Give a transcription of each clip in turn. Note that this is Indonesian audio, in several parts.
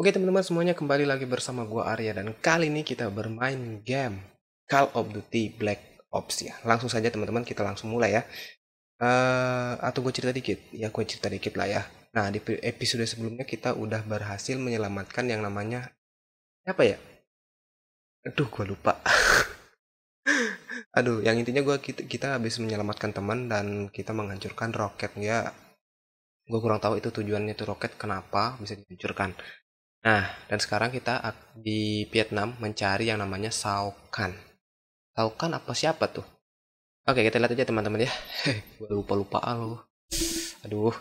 Oke teman-teman semuanya, kembali lagi bersama gua Arya, dan kali ini kita bermain game Call of Duty Black Ops ya. Langsung saja teman-teman, kita langsung mulai ya. Atau gue cerita dikit? Ya gue cerita dikit lah ya. Nah di episode sebelumnya kita udah berhasil menyelamatkan yang namanya apa ya? Aduh gue lupa. Aduh, yang intinya kita habis menyelamatkan teman dan kita menghancurkan roket ya. Gue kurang tahu itu tujuannya tuh roket kenapa bisa dihancurkan. Nah, dan sekarang kita di Vietnam mencari yang namanya Sao Can. Sao Can apa siapa tuh? Oke, kita lihat aja teman-teman ya. Gue lupa loh. Aduh.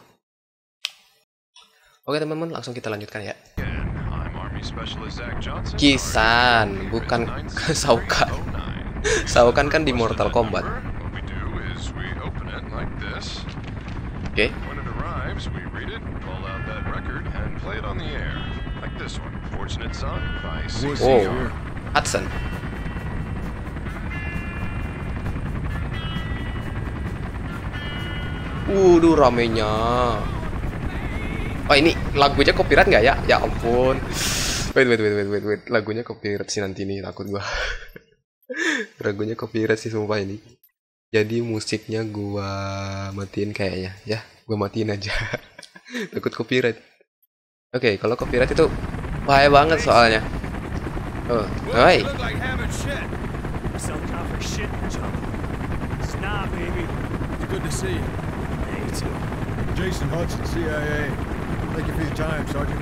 Oke teman-teman, langsung kita lanjutkan ya. Kisan, bukan Sao Can. Sao Can kan di Mortal Kombat. Oke. Oh, Hudson. Ramenya. Oh, ini lagunya copyright nggak ya? Ya ampun. Wait. Lagunya copyright sih nanti nih, takut gua. Lagunya copyright sih sumpah ini. Jadi musiknya gua matiin kayaknya ya. Gua matiin aja. Takut copyright. Oke, kalau copyright itu bahaya banget soalnya. Oh, hai. Good to see you. Hey, you too. Jason Hudson, CIA. Thank you for your time, Sergeant.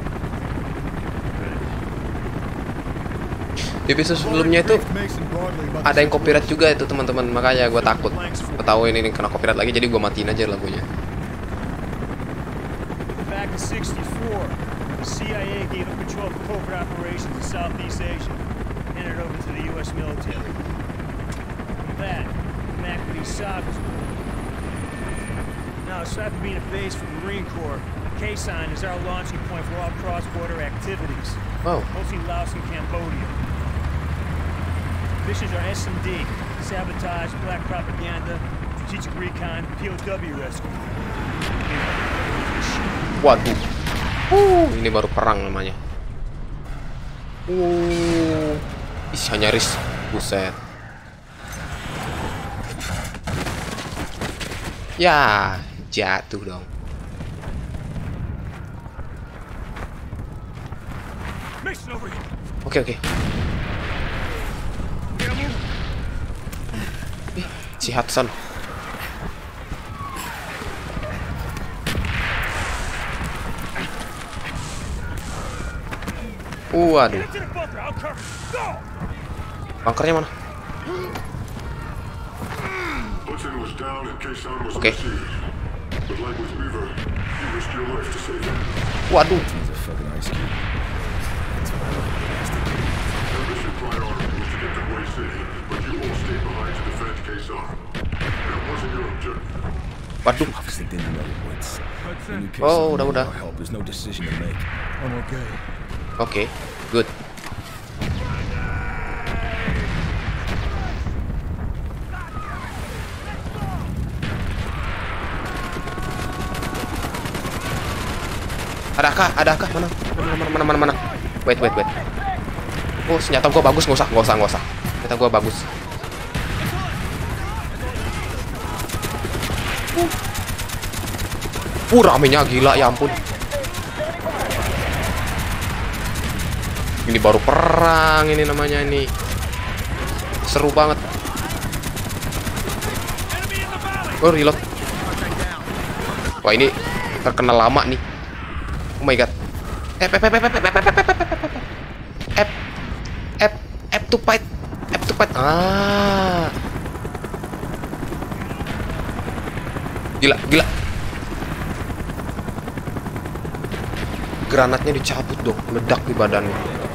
Di episode sebelumnya itu ada yang copyright juga itu teman-teman, makanya gue takut. Gue tahu ini kena copyright lagi, jadi gue matiin aja lagunya. Back in '64, the CIA gave up control of covert operations in Southeast Asia, handed it over to the U.S. military. From that, McAfee sagas. Now, aside from being a base for the Marine Corps, Khe-Sanh is our launching point for all cross-border activities, mostly Laos and Cambodia. Missions are S&D, sabotage, black propaganda, strategic recon, POW rescue. Waduh. Ini baru perang namanya. Bisa nyaris, buset. Ya, jatuh dong. Oke. Si Hudson. Waduh. Bunkernya mana? Oke. Waduh. Waduh. Oh, udah. Oke, good. Adakah? Mana? Wait. Oh, senjata gua bagus, nggak usah. Senjata gua bagus. Ramenya gila, ya ampun. Ini baru perang ini namanya ini. Seru banget. Oh, reload. Wah, ini terkenal lama nih. Oh my god. F to fight. Gila. Granatnya dicabut dong, meledak di badannya.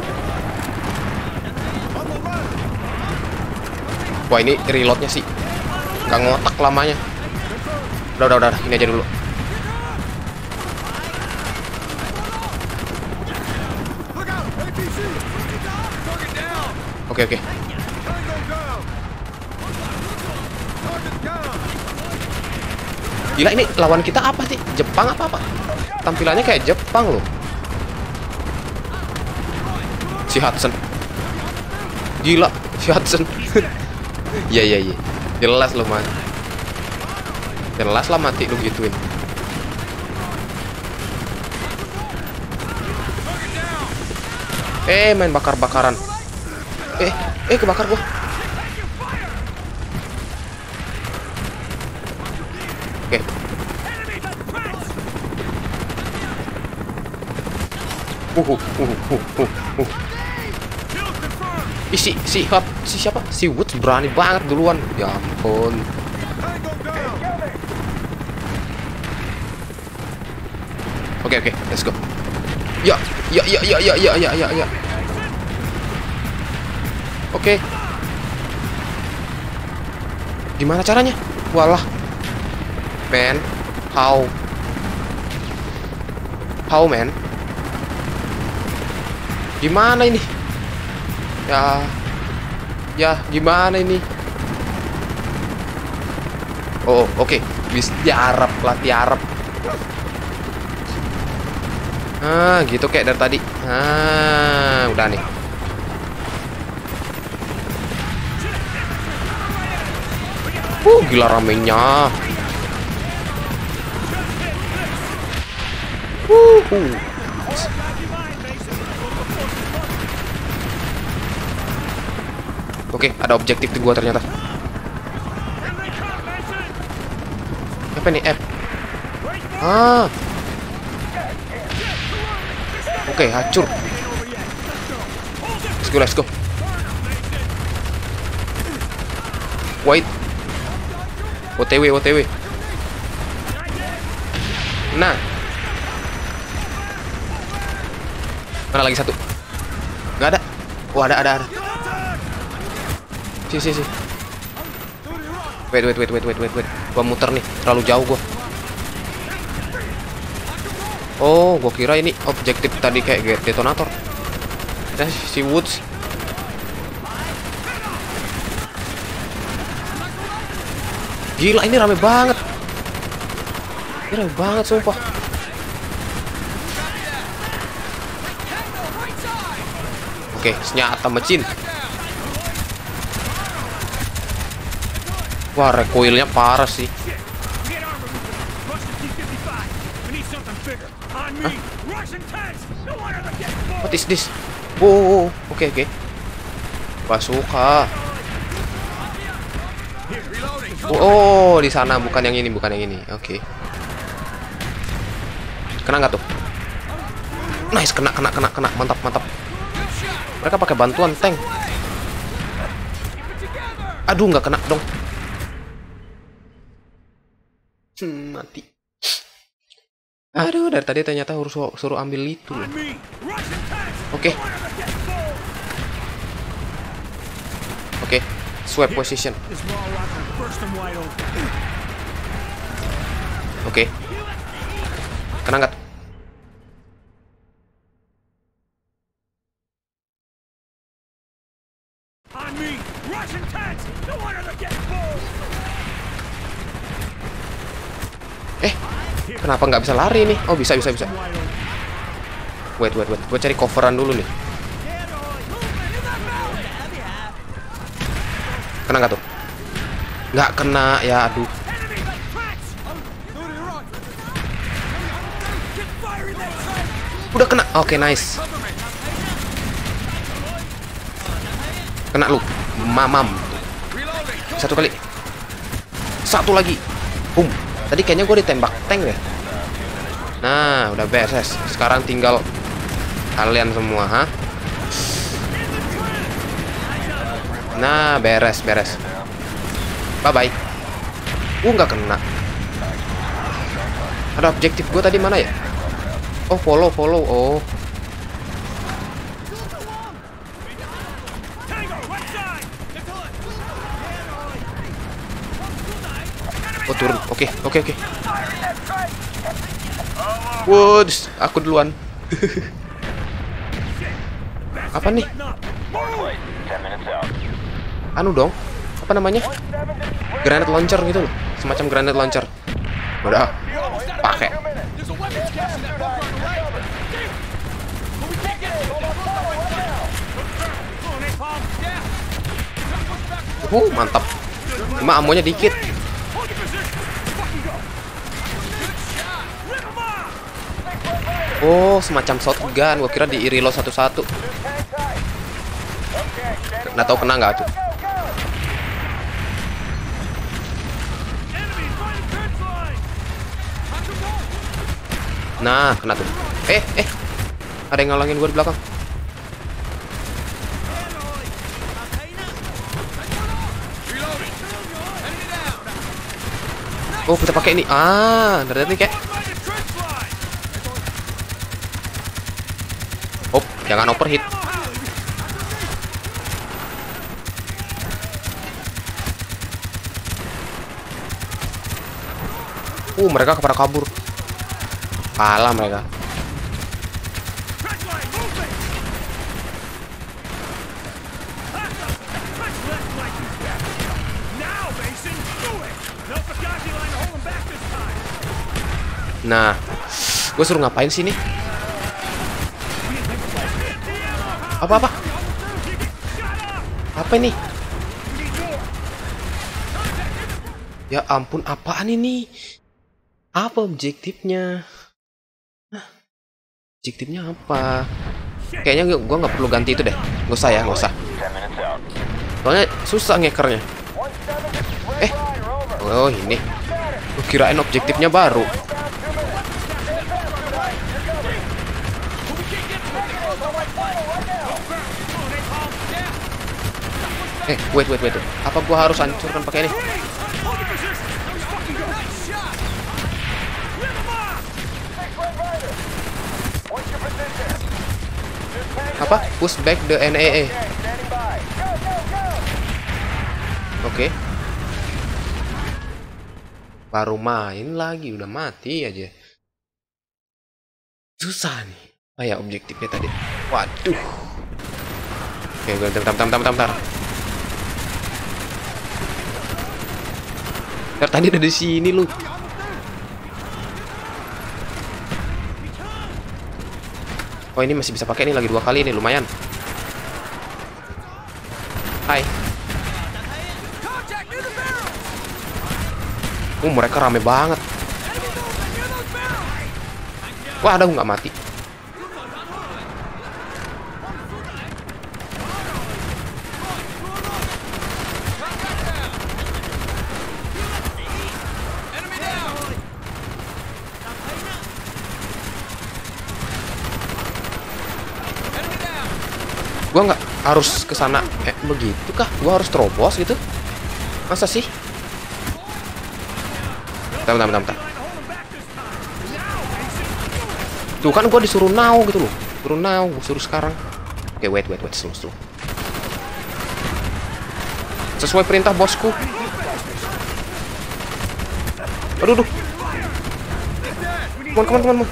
Wah, ini reloadnya sih nggak ngotak lamanya. Udah, ini aja dulu. Oke. Gila, ini lawan kita apa sih? Jepang apa? Tampilannya kayak Jepang loh. Si Hudson. Gila, si Hudson. Iya. Jelas lo mati. Jelas lah mati lu gituin. Main bakar-bakaran. Kebakar gua. Oke. Si siapa? Si Woods berani banget duluan. Ya ampun. Oke, let's go. Ya. Oke. Gimana caranya? Walah. Man, how man? Gimana ini? Ya gimana ini? Oh, oke. Bis tiarap lah, tiarap. Gitu kayak dari tadi. Udah nih. Gila ramenya. Oke, ada objektif di gua ternyata. Apa nih, F? Oke, hancur. Let's go. Wait. OTW. Nah. Mana lagi satu? Nggak ada. Oh, ada. Si. Wait. Gua muter nih, terlalu jauh gua. Oh, gua kira ini objektif tadi kayak detonator. Si Woods. Gila, ini rame banget. Sumpah. Oke, senjata mesin. Wah, recoilnya parah sih. What is this? Oke. Bazooka. Di sana, bukan yang ini. Oke. Kena nggak tuh? Nice, kena. Mantap. Mereka pakai bantuan tank. Aduh, nggak kena dong. Mati. Aduh, dari tadi ternyata harus suruh ambil itu loh. Oke. Swap position. Oke. Kena nggak? Kenapa nggak bisa lari nih? Oh, bisa. Wait. Gue cari coveran dulu nih. Kena nggak tuh? Nggak kena ya, aduh. Udah kena. Oke, nice. Kena lu. Mamam. Satu kali. Satu lagi. Boom. Tadi kayaknya gue ditembak tank deh. Nah, udah beres. Sekarang tinggal kalian semua, ha? Nah, beres. Bye-bye. Nggak kena. Ada objektif gue tadi mana ya? Oh, follow. Oh. Oh, turun. Oke. Woods, aku duluan. Apa nih? Anu dong. Apa namanya? Granate launcher gitu loh. Semacam granate launcher. Udah. Pakai. Mantap. Cuma amonya dikit. Oh, semacam shotgun. Gua kira di reload satu-satu. Nggak tahu kena nggak tuh. Nah, kena tuh. Ada yang ngalangin gua di belakang. Oh, kita pakai ini. Dari ini kayak. Oh, jangan overheat. Mereka pada kabur. Kalah mereka. Nah, gue suruh ngapain sih nih? Apa? Apa ini? Ya ampun, apaan ini? Apa objektifnya? Objektifnya apa? Kayaknya gue nggak perlu ganti itu deh. Nggak usah ya, nggak usah. Soalnya susah ngekernya. Oh ini. Gue kirain objektifnya baru. Wait. Apa gua harus hancurkan pakai ini? Apa? Push back the NAA. Oke. Baru main lagi udah mati aja. Susah nih. Ya objektifnya tadi. Waduh. Oke, bentar. Tadi udah di sini lu. Oh, ini masih bisa pakai, ini lagi 2 kali nih, lumayan. Hai. Mereka rame banget. Wah, ada nggak mati. Gua nggak harus ke sana begitu kah? Gua harus terobos gitu? Masa sih? Bentar. Tuh kan gua disuruh now gitu loh. Suruh now, gua suruh sekarang. Oke, wait, slow. Sesuai perintah bosku. Aduh. Come on.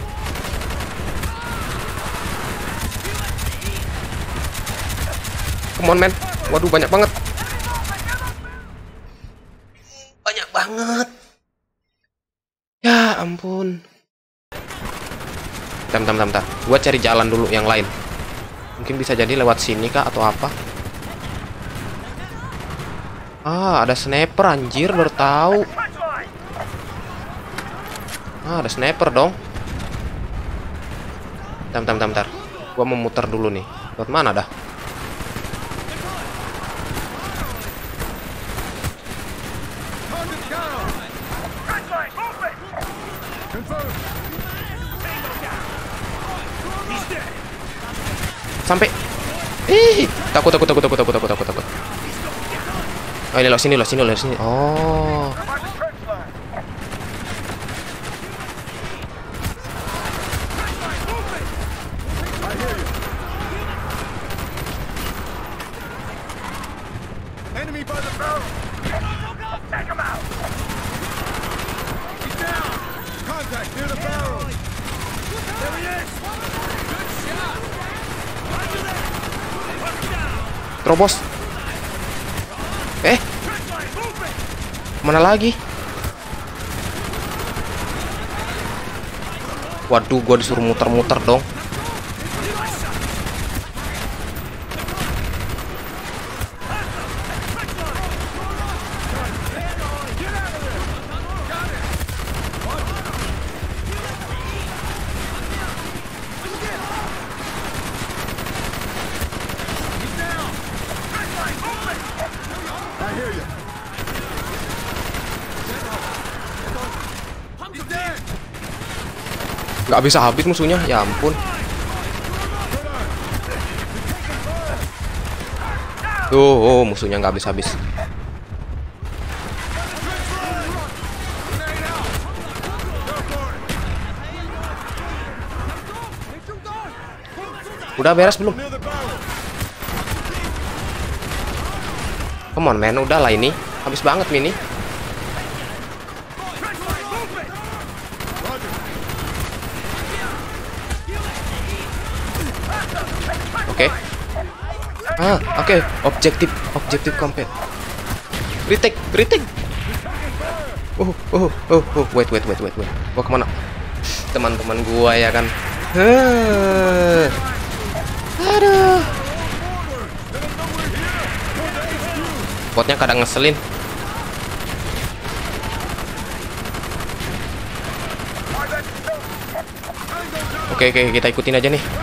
Come on, man. Waduh, banyak banget. Ya ampun. Bentar. Gua cari jalan dulu yang lain. Mungkin bisa jadi lewat sini kah atau apa? Ada sniper anjir, baru tahu. Ada sniper dong. Bentar. Gua mau muter dulu nih. Lewat mana dah? Sampai. Takut. Oh, ini loh sini. Oh. Enemy by the barrel. Take him out. He's down. Contact near the barrel. There he is. Good shot. Terobos. Mana lagi? Waduh, gua disuruh muter-muter dong. Nggak bisa habis musuhnya, ya ampun. Tuh, musuhnya nggak habis-habis. Udah beres belum? Come on man, udah lah ini. Habis banget ini. Oke. Oke. Objektif complete. Retake. Wait. Gua kemana? Teman-teman gua ya kan. Aduh. Botnya kadang ngeselin. Oke, kita ikutin aja nih.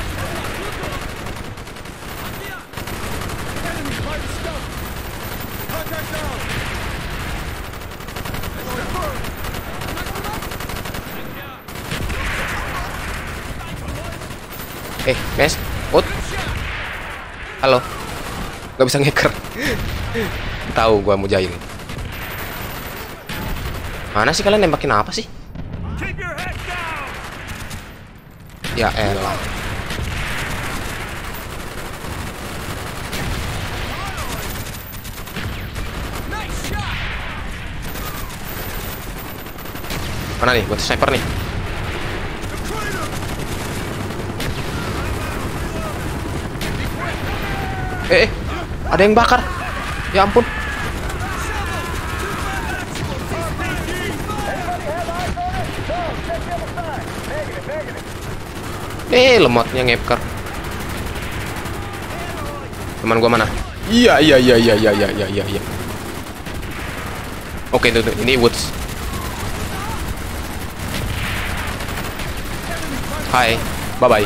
Mes, Ut. Halo. Gak bisa ngeker. Tahu gua mau jahil. Mana sih kalian nembakin apa sih? Ya elah. Mana nih buat sniper nih? Ada yang bakar. Ya ampun. Lemotnya ngepker. Teman gua mana? Iya. Oke, tuh. Ini Woods. Hai. Bye-bye.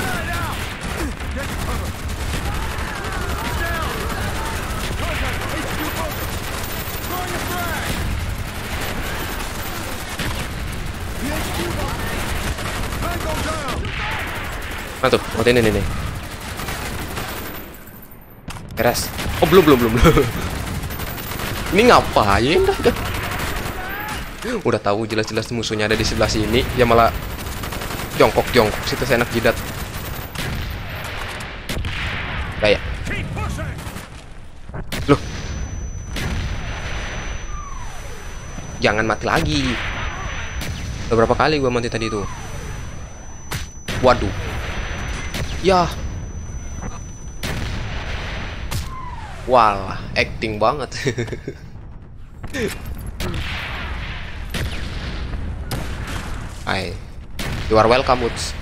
Mana tuh? Oh, ini. Beres. Oh, belum. Ini ngapain dah? Udah tahu jelas-jelas musuhnya ada di sebelah sini, ya malah jongkok situ seenak jidat. Ya. Loh. Jangan mati lagi. Udah berapa kali gua mati tadi tuh? Waduh. Ya. Walah, acting banget. Hai. You are welcome, Woods.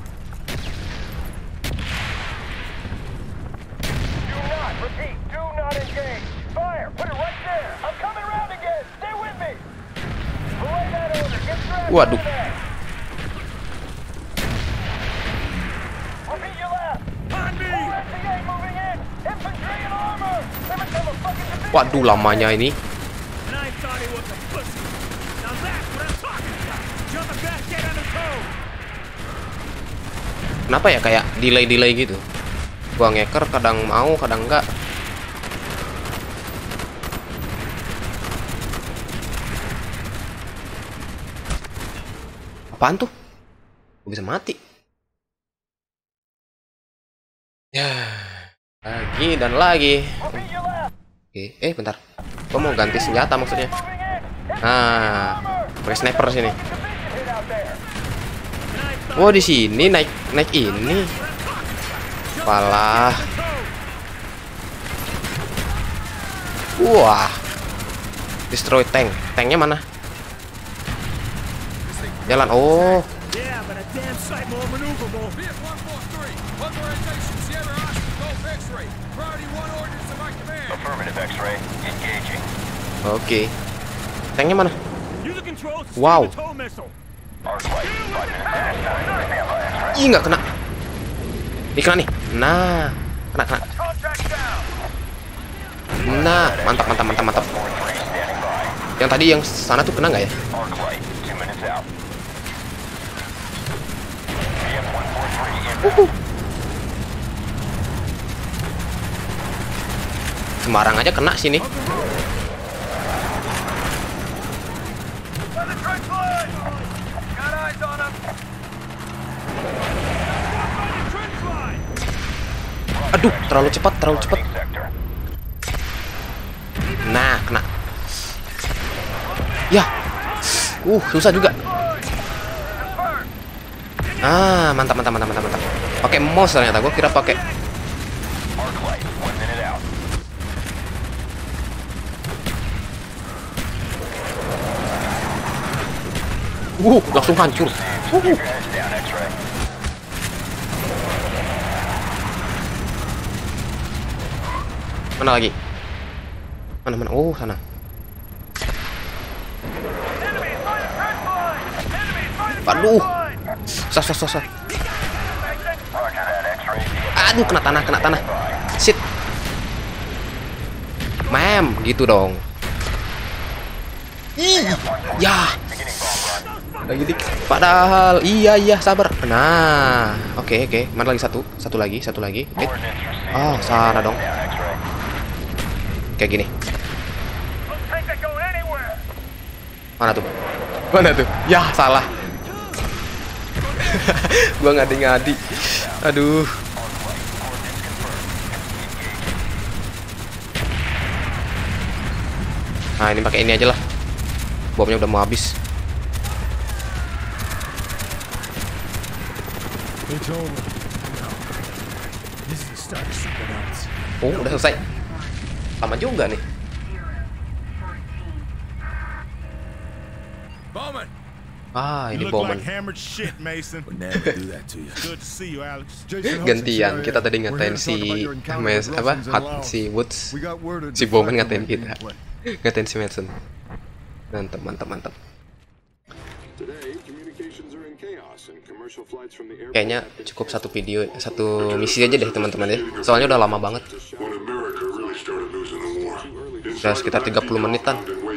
Waduh. Waduh, lamanya ini. Kenapa ya kayak delay gitu? Gua ngeker kadang mau, kadang enggak. Apaan tuh? Gua bisa mati. Ya, lagi dan lagi. Oke, bentar. Gua mau ganti senjata maksudnya. Nah, pakai sniper sini. Oh, di sini naik ini. Walah. Wah. Destroy tank. Tanknya mana? Jalan. Oh. Oke. Tanknya mana? Wow. Ih, nggak kena. Ini kena nih. Nah, kena. Nah, mantap. Yang tadi yang sana tuh kena nggak ya? Sembarang aja kena sini. Aduh, terlalu cepat, terlalu cepat. Nah, kena. Ya. Susah juga. Mantap. Pakai mouse ternyata, gue kira pakai. Langsung hancur. Mana lagi? Mana? Oh, sana. Aduh. Susah. Aduh, kena tanah. Shit. Gitu dong. Ya. Lagi dikit. Padahal iya, sabar. Nah, oke. Mana lagi satu lagi. Oh, sana dong. Kayak gini. Mana tuh? Ya, salah. Gua ngadi. Aduh. Nah, ini pakai ini aja lah. Bomnya udah mau habis. Oh, udah selesai. Lama juga nih. Bowman. Ini Bowman. Gantian, kita tadi ngatain si Woods, si Bowman ngatain kita. Ngatain si Mason. Mantap. Kayaknya cukup satu misi aja deh teman-teman ya. Soalnya udah lama banget. Udah sekitar 30 menitan.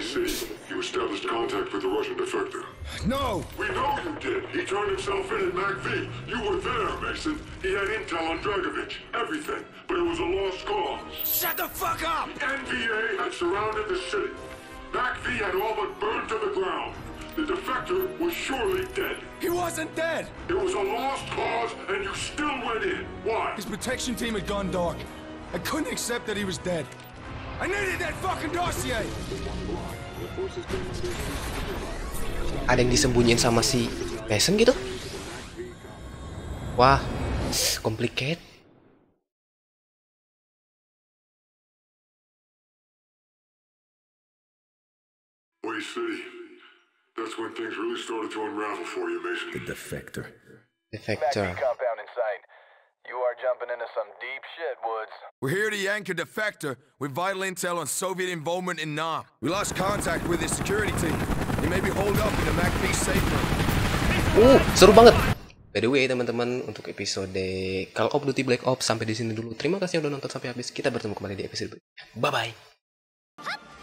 No! We know you did. He turned himself in at MacV. You were there, Mason. He had intel on Dragovich. Everything. But it was a lost cause. Shut the fuck up! NVA had surrounded the city. MacV had all but burned to the ground. The defector was surely dead. He wasn't dead! It was a lost cause, and you still went in. Why? His protection team had gone dark. I couldn't accept that he was dead. I needed that fucking dossier! Ada yang disembunyiin sama si Mason gitu? Wah, complicated. Waste City. That's when things really started to unravel for you, Mason. The defector. Compound inside. You are jumping into some deep shit, Woods. We're here to yank a defector with vital intel on Soviet involvement in Nam. We lost contact with his security team. He may be holed up in the MacV safe room. Seru banget. By the way, teman-teman, untuk episode Call of Duty Black Ops sampai di sini dulu. Terima kasih yang udah nonton sampai habis. Kita bertemu kembali di episode berikutnya. Bye bye.